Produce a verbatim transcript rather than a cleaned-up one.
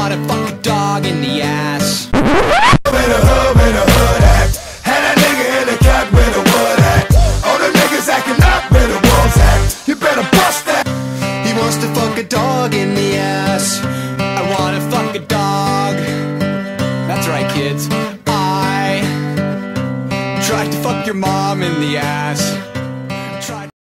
wanna fuck a dog in the ass. In a hood, in a hood act. Had that nigga in a cat with a wood act. All the niggas acting up with a wolves act. You better bust that. He wants to fuck a dog in the ass. I wanna fuck a dog. That's right, kids. I tried to fuck your mom in the ass.